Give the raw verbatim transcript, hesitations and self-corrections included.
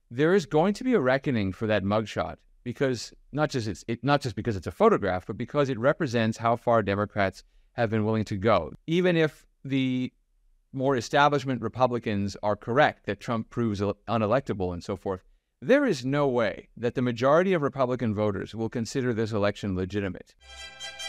there is going to be a reckoning for that mugshot, because not just it's it, not just because it's a photograph, but because it represents how far Democrats have been willing to go. Even if the more establishment Republicans are correct that Trump proves unelectable and so forth, there is no way that the majority of Republican voters will consider this election legitimate.